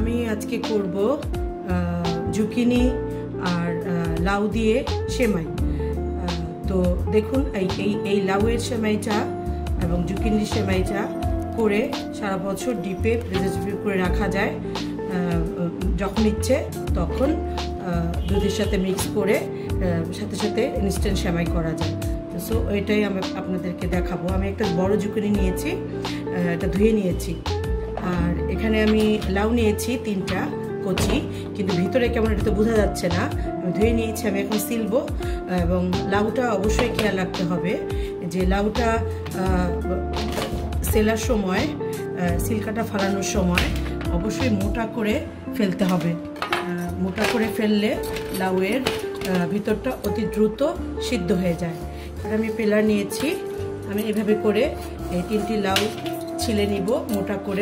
আমি আজকে করব জুকিনি আর লাউ দিয়ে সেমাই। তো দেখুন এই লাউয়ের সেমাইটা এবং জুকিনির সেমাইটা করে সারা বছর ডিপে প্রিজারভেটিভ করে রাখা যায়। যখন ইচ্ছে তখন দুধের সাথে মিক্স করে সাথে সাথে ইনস্ট্যান্ট সেমাই করা যায়। সো এটাই আমি আপনাদেরকে দেখাবো। আমি একটা বড় জুকিনি নিয়েছি, এটা ধুয়ে নিয়েছি। আর এখানে আমি লাউ নিয়েছি 3টা কচি, কিন্তু ভিতরে কেমন এটা তো বোঝা যাচ্ছে না। আমি ধুয়ে নিয়েছি, আমি এখন সিলবো। এবং লাউটা অবশ্যই খেয়াল রাখতে হবে যে লাউটা সেলার সময়, সিলকাটা ফালানোর সময় অবশ্যই মোটা করে ফেলতে হবে। মোটা করে ফেললে লাউয়ের ভিতরটা অতি দ্রুত সিদ্ধ হয়ে যায়। আর আমি পেলার নিয়েছি, আমি এভাবে করে এই 3টি লাউ ছিলে নিব, মোটা করে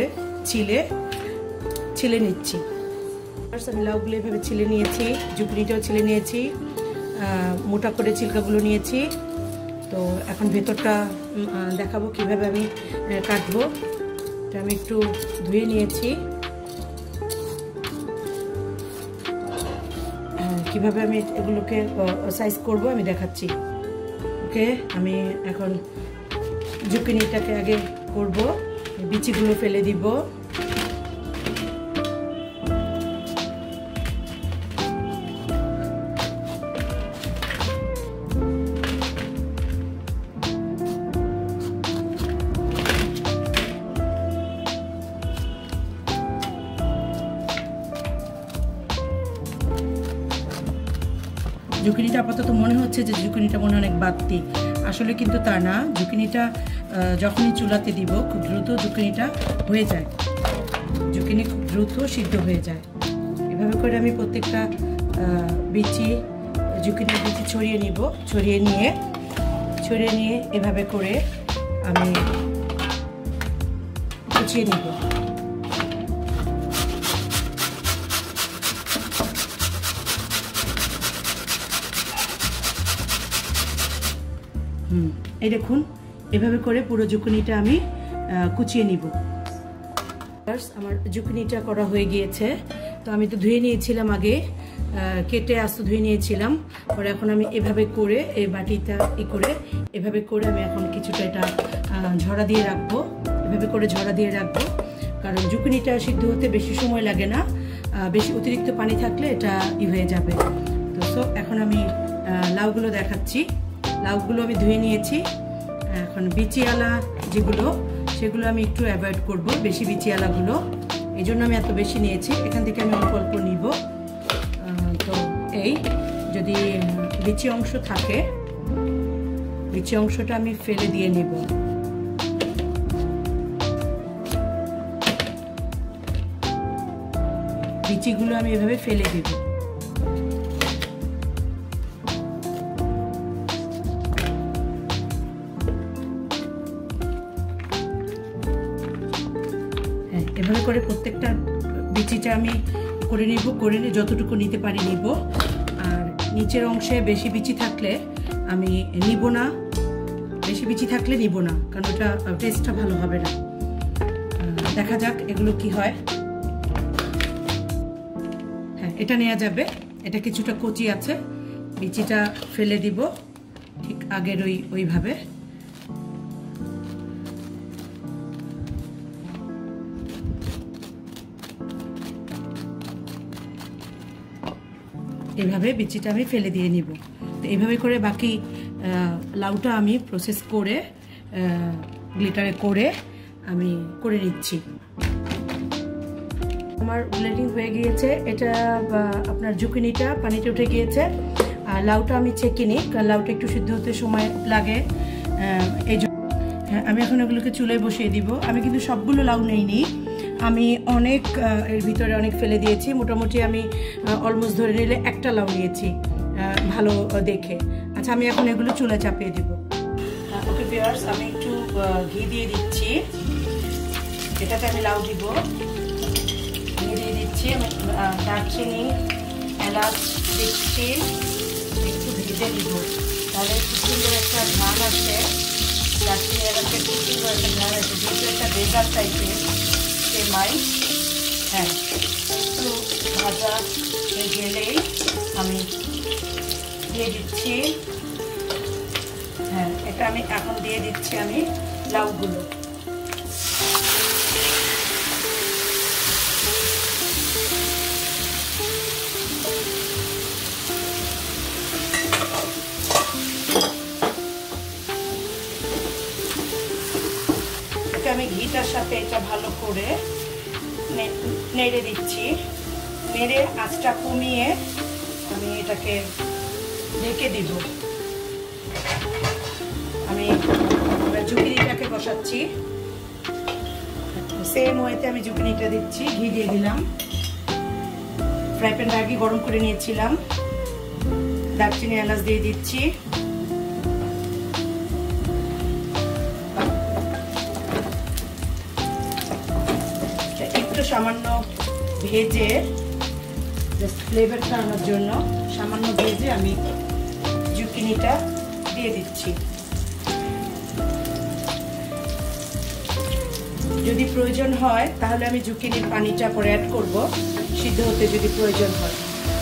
ছিলে নিচ্ছি। আমি লাউগুলো এভাবে ছিলে নিয়েছি, জুকিনিটাও ছিলে নিয়েছি, মোটা করে ছিলকাগুলো নিয়েছি। তো এখন ভেতরটা দেখাবো কিভাবে আমি কাটবো। এটা আমি একটু ধুয়ে নিয়েছি। কিভাবে আমি এগুলোকে সাইজ করব আমি দেখাচ্ছি। ওকে, আমি এখন জুকিনিটাকে আগে করব, বিচিগুলো ফেলে দিব। জুকিনিটা আপাতত মনে হচ্ছে যে জুকিনিটা মনে অনেক বাড়তি, আসলে কিন্তু তা না। জুকিনিটা যখনই চুলাতে দিব খুব দ্রুত জুকিনিটা হয়ে যায়, জুকিনি খুব দ্রুত সিদ্ধ হয়ে যায়। এভাবে করে আমি প্রত্যেকটা জুকিনির বিচি ছড়িয়ে নিব। ছড়িয়ে নিয়ে এভাবে করে আমি কুচিয়ে নিব। এই দেখুন, এভাবে করে পুরো জুকিনিটা আমি কুচিয়ে নিব। আমার জুকিনিটা করা হয়ে গিয়েছে। তো আমি তো ধুয়ে নিয়েছিলাম আগে, কেটে আস্ত ধুয়ে নিয়েছিলাম। পরে এখন আমি এভাবে করে এই বাটিটা করে এভাবে করে আমি এখন কিছুটা এটা ঝরা দিয়ে রাখবো। এভাবে করে ঝরা দিয়ে রাখবো, কারণ জুকিনিটা সিদ্ধ হতে বেশি সময় লাগে না। বেশি অতিরিক্ত পানি থাকলে এটা হয়ে যাবে। তো এখন আমি লাউগুলো দেখাচ্ছি। লাউগুলো আমি ধুয়ে নিয়েছি। এখন বিচিওয়ালা যেগুলো সেগুলো আমি একটু অ্যাভয়েড করব, বেশি বিচিওয়ালাগুলো, এই জন্য আমি এত বেশি নিয়েছি। এখান থেকে আমি অল্প অল্প নিব। তো এই যদি বিচি অংশ থাকে, বিচি অংশটা আমি ফেলে দিয়ে নিব। বিচিগুলো আমি এভাবে ফেলে দিব। এভাবে করে প্রত্যেকটা বিচিটা আমি করে নিব, করে নিয়ে যতটুকু নিতে পারি নিব। আর নিচের অংশে বেশি বিচি থাকলে আমি নিব না, বেশি বিচি থাকলে নিব না, কারণ ওটা টেস্টটা ভালো হবে না। দেখা যাক এগুলো কি হয়। হ্যাঁ, এটা নেওয়া যাবে। এটা কিছুটা কচি আছে, বিচিটা ফেলে দিব ঠিক আগের ওইভাবে। এভাবে বিচিটা আমি ফেলে দিয়ে নিব। তো এইভাবে করে বাকি লাউটা আমি প্রসেস করে গ্লিটারে করে আমি করে নিচ্ছি। আমার ব্লেন্ডিং হয়ে গিয়েছে। এটা আপনার জুকিনিটা পানিতে উঠে গিয়েছে। আর লাউটা আমি ছেঁকে নিই, কারণ লাউটা একটু সিদ্ধ হতে সময় লাগে। এই জন্য আমি এখন এগুলোকে চুলায় বসিয়ে দিব। আমি কিন্তু সবগুলো লাউ নেইনি, আমি অনেক এর ভিতরে অনেক ফেলে দিয়েছি। মোটামুটি আমি অলমোস্ট ধরে নিলে একটা লাউ নিয়েছি ভালো দেখে। আচ্ছা, আমি এখন এগুলো চুলা চাপিয়ে দিব। ওকে ভিউয়ার্স, আমি একটু ঘি দিয়ে দিচ্ছি। এটাতে আমি লাউ দিব, ঘি দিয়ে দিচ্ছি। আমি দারচিনি, এলাচ দিচ্ছি, একটু ভেজে দিব, তাহলে খুব সুন্দর একটা ঘ্রাণ আসে। দারচিনি এলাচের খুব সুন্দর একটা ঘ্রাণ আসে, যেহেতু একটা ডেজার্ট টাইপের সেমাই। হ্যাঁ, একটু ভাজা হয়ে গেলেই আমি দিয়ে দিচ্ছি, হ্যাঁ এটা আমি এখন দিয়ে দিচ্ছি আমি লাউগুলো। আমি ঘিটার সাথে এটা ভালো করে নেড়ে দিচ্ছি। নেড়ে আঁচটা কমিয়ে আমি এটাকে ঢেকে দিব। আমি জুকিনিটাকে বসাচ্ছি, সেম ওয়েতে আমি জুকিনিটা দিচ্ছি। ঘি দিয়ে দিলাম, ফ্রাই প্যানটা আগে গরম করে নিয়েছিলাম। দারচিনি এলাচ দিয়ে দিচ্ছি, সামান্য ভেজে জাস্ট ফ্লেভারটা আনার জন্য সামান্য ভেজে আমি জুকিনিটা দিয়ে দিচ্ছি। যদি প্রয়োজন হয় তাহলে আমি জুকিনির পানিটা পরে অ্যাড করব, সিদ্ধ হতে যদি প্রয়োজন হয়।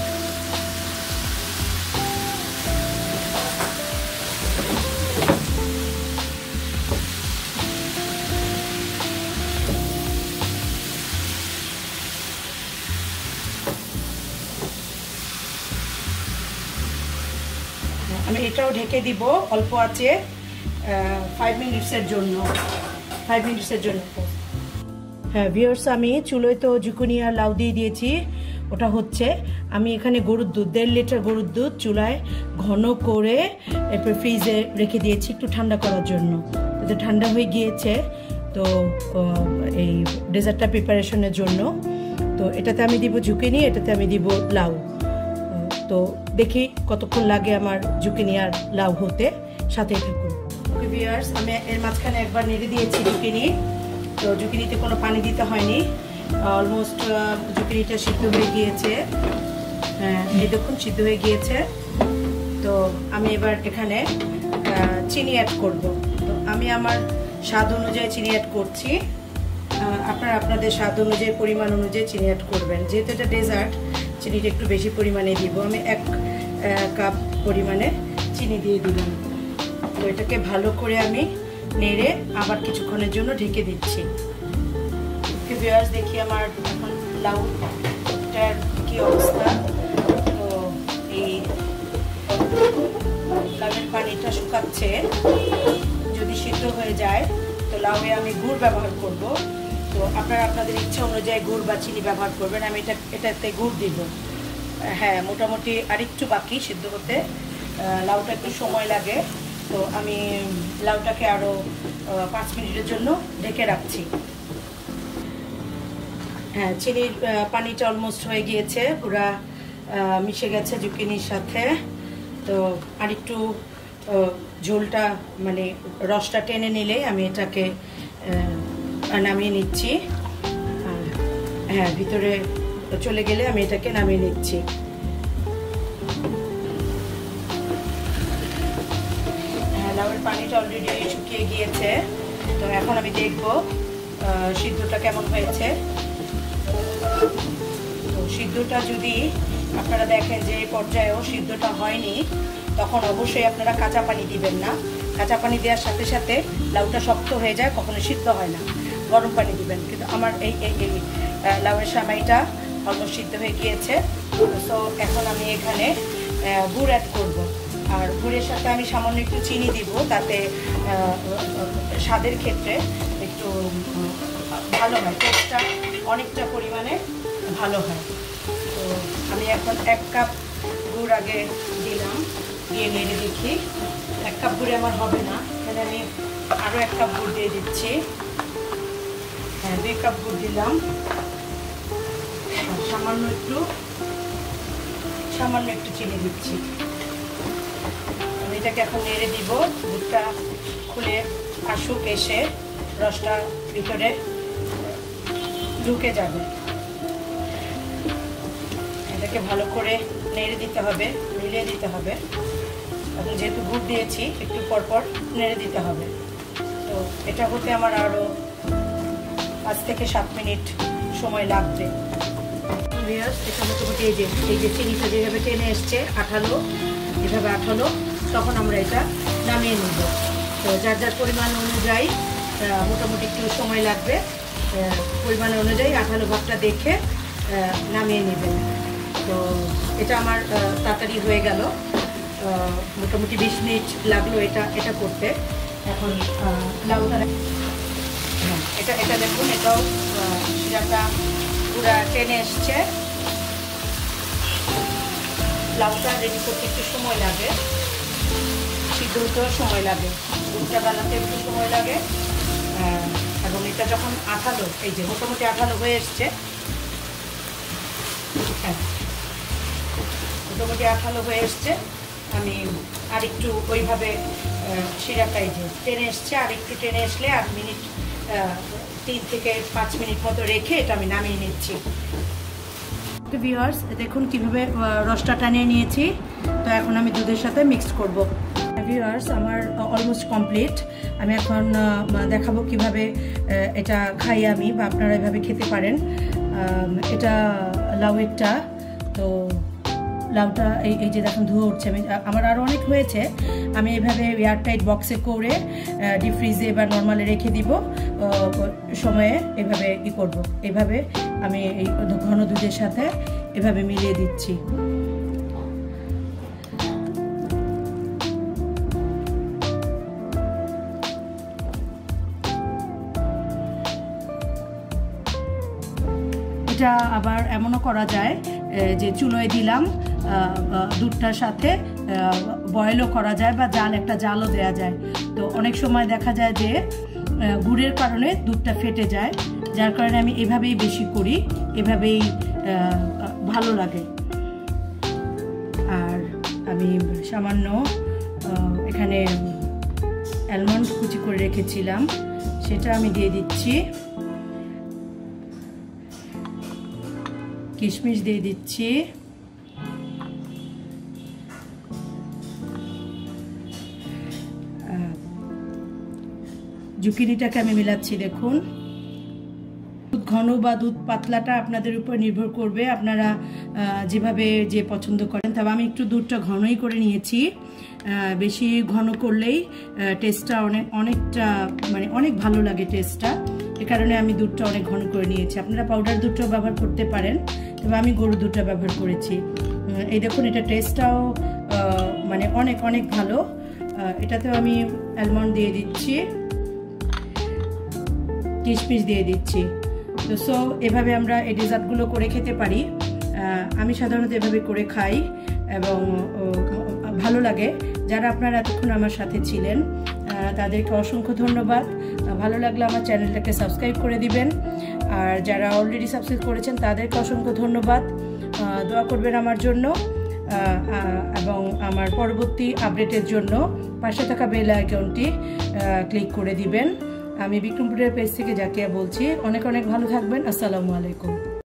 আমি এটাও ঢেকে দিব অল্প আছে 5 মিনিটসের জন্য। হ্যাঁ ভিউয়ার্স, আমি চুলোয় তো জুকুনি আর লাউ দিয়ে দিয়েছি। ওটা হচ্ছে আমি এখানে গরুর দুধ 1.5 লিটার গরুর দুধ চুলায় ঘন করে এরপর ফ্রিজে রেখে দিয়েছি একটু ঠান্ডা করার জন্য। তো ঠান্ডা হয়ে গিয়েছে তো এই ডেজার্টটা প্রিপারেশনের জন্য। তো এটাতে আমি দিব জুকিনি, এটাতে আমি দিব লাউ। তো দেখি কতক্ষণ লাগে আমার জুকিনি আর লাউ হতে, সাথে থাকুন। ওকে ভিউয়ার্স, আমি এর মাঝখানে একবার নেড়ে দিয়েছি জুকিনি। তো জুকিনিতে কোনো পানি দিতে হয়নি, অলমোস্ট জুকিনিটা সিদ্ধ হয়ে গিয়েছে। হ্যাঁ এই দেখুন সিদ্ধ হয়ে গিয়েছে। তো আমি এবার এখানে চিনি অ্যাড করব। তো আমি আমার স্বাদ অনুযায়ী চিনি অ্যাড করছি, আপনারা আপনাদের স্বাদ অনুযায়ী পরিমাণ অনুযায়ী চিনি অ্যাড করবেন। যেহেতু এটা ডেজার্ট, চিনিটা একটু বেশি পরিমাণে দিব। আমি 1 কাপ পরিমাণে চিনি দিয়ে দিলাম। তো এটাকে ভালো করে আমি নেড়ে আবার কিছুক্ষণের জন্য ঢেকে দিচ্ছি। ভিউয়ার্স দেখি আমার এখন লাউটার কি অবস্থা। তো এই লাউয়ের পানিটা শুকাচ্ছে, যদি সিদ্ধ হয়ে যায় তো লাউয়ে আমি গুড় ব্যবহার করব। তো আপনারা আপনাদের ইচ্ছা অনুযায়ী গুড় বা চিনি ব্যবহার করবেন। আমি এটাতে গুড় দিব। হ্যাঁ মোটামুটি আরেকটু বাকি সিদ্ধ হতে, লাউটা একটু সময় লাগে। তো আমি লাউটাকে আরও 5 মিনিটের জন্য ঢেকে রাখছি। হ্যাঁ চিনির পানিটা অলমোস্ট হয়ে গিয়েছে, পুরা মিশে গেছে জুকিনির সাথে। তো আরেকটু ঝোলটা মানে রসটা টেনে নিলেই আমি এটাকে নামিয়ে নিচ্ছি। হ্যাঁ ভিতরে চলে গেলে আমি এটাকে নামিয়ে নিচ্ছি। হ্যাঁ লাউয়ের পানিটা অলরেডি শুকিয়ে গিয়েছে। তো এখন আমি দেখব সিদ্ধটা কেমন হয়েছে। তো সিদ্ধটা যদি আপনারা দেখেন যে এই পর্যায়েও সিদ্ধটা হয়নি, তখন অবশ্যই আপনারা কাঁচা পানি দিবেন না। কাঁচা পানি দেওয়ার সাথে সাথে লাউটা শক্ত হয়ে যায়, কখনো সিদ্ধ হয় না। গরম পানি দিবেন। কিন্তু আমার এই লাউয়ের সামাইটা অলমোস্ট সিদ্ধ হয়ে গিয়েছে। তো এখন আমি এখানে গুড় অ্যাড করব। আর গুড়ের সাথে আমি সামান্য একটু চিনি দিব, তাতে স্বাদের ক্ষেত্রে একটু ভালো হয়, টেস্টটা অনেকটা পরিমাণে ভালো হয়। তো আমি এখন 1 কাপ গুড় আগে দিলাম, দিয়ে নেড়ে দেখি। 1 কাপ গুড়ে আমার হবে না, এখানে আমি আরও 1 কাপ গুড় দিয়ে দিচ্ছি। হ্যাঁ 2 কাপ গুড় দিলাম। সামান্য একটু চিনি দিচ্ছি। আমি এটাকে এখন নেড়ে দিব। দুধটা খুলে আসুক, এসে রসটা ভিতরে ঢুকে যাবে। এটাকে ভালো করে নেড়ে দিতে হবে, মিলিয়ে দিতে হবে। এখন যেহেতু গুড় দিয়েছি একটু পরপর নেড়ে দিতে হবে। তো এটা হতে আমার আরও 5 থেকে 7 মিনিট সময় লাগবে। এটা মোটামুটি এই যে চিনিটা যেভাবে টেনে এসছে আঠালো, এভাবে আঠালো, তখন আমরা এটা নামিয়ে নেব। তো যার যার পরিমাণ অনুযায়ী মোটামুটি একটু সময় লাগবে, পরিমাণ অনুযায়ী আঠালো ভাবটা দেখে নামিয়ে নেবেন। তো এটা আমার তাড়াতাড়ি হয়ে গেল, মোটামুটি 20 মিনিট লাগলো এটা করতে। এখন লাউটা এটা দেখুন, এটাও শিরাটা পুরা টেনে এসছে। লাউটা রেডি করতে একটু সময় লাগে, সিদ্ধ হতেও সময় লাগে, দুধটা বানাতে একটু সময় লাগে। এবং এটা যখন আঠালো, এই যে মোটামুটি আঠালো হয়ে এসছে, হ্যাঁ মোটামুটি আঠালো হয়ে এসছে, আমি আরেকটু ওইভাবে শিরাটা এই যে টেনে এসছে, আরেকটু টেনে আসলে 8 মিনিট 3 থেকে 5 মিনিট মতো রেখে এটা আমি নামিয়ে নিচ্ছি। ভিউয়ার্স দেখুন কিভাবে রসটা টানিয়ে নিয়েছি। তো এখন আমি দুধের সাথে মিক্স করব। ভিউয়ার্স আমার অলমোস্ট কমপ্লিট। আমি এখন দেখাবো কিভাবে এটা খাই আমি, বা আপনারা এভাবে খেতে পারেন। এটা লাউয়েরটা, তো লাউটা এই যে দেখুন ধুয়ে উঠছে। আমার আরও অনেক হয়েছে, আমি এভাবে এয়ারটাইট বক্সে করে ডিপ ফ্রিজে বা নর্মালে রেখে দিব, সময়ে এভাবে করব। এভাবে আমি এই ঘন দুধের সাথে এভাবে মিলিয়ে দিচ্ছি। এটা আবার এমনও করা যায় যে চুলোয় দিলাম, দুধটার সাথে বয়েলও করা যায়, বা একটা জালও দেওয়া যায়। তো অনেক সময় দেখা যায় যে গুড়ের কারণে দুধটা ফেটে যায়, যার কারণে আমি এভাবেই বেশি করি, এভাবেই ভালো লাগে। আর আমি সামান্য এখানে অ্যালমন্ড কুচি করে রেখেছিলাম, সেটা আমি দিয়ে দিচ্ছি। কিশমিশ দিয়ে দিচ্ছি, জুকিনিটাকে আমি মিলাচ্ছি। দেখুন দুধ ঘন বা দুধ পাতলাটা আপনাদের উপর নির্ভর করবে, আপনারা যেভাবে যে পছন্দ করেন। তবে আমি একটু দুধটা ঘনই করে নিয়েছি, বেশি ঘন করলেই টেস্টটা অনেকটা মানে অনেক ভালো লাগে টেস্টটা, এ কারণে আমি দুধটা অনেক ঘন করে নিয়েছি। আপনারা পাউডার দুধটাও ব্যবহার করতে পারেন, তবে আমি গরুর দুধটা ব্যবহার করেছি। এই দেখুন এটা টেস্টটাও মানে অনেক অনেক ভালো। এটাতেও আমি অ্যালমন্ড দিয়ে দিচ্ছি, কিশমিশ দিয়ে দিচ্ছি। তো সো এভাবে আমরা এই ডেজার্টগুলো করে খেতে পারি। আমি সাধারণত এভাবে করে খাই এবং ভালো লাগে। যারা আপনারা এতক্ষণ আমার সাথে ছিলেন তাদেরকে অসংখ্য ধন্যবাদ। ভালো লাগলে আমার চ্যানেলটাকে সাবস্ক্রাইব করে দিবেন, আর যারা অলরেডি সাবস্ক্রাইব করেছেন তাদেরকে অসংখ্য ধন্যবাদ। দোয়া করবেন আমার জন্য, এবং আমার পরবর্তী আপডেটের জন্য পাশে থাকা বেল আইকনটি ক্লিক করে দিবেন। আমি বিক্রমপুরের পেজ থেকে জাকিয়া বলছি। অনেক অনেক ভালো থাকবেন। আসসালামু আলাইকুম।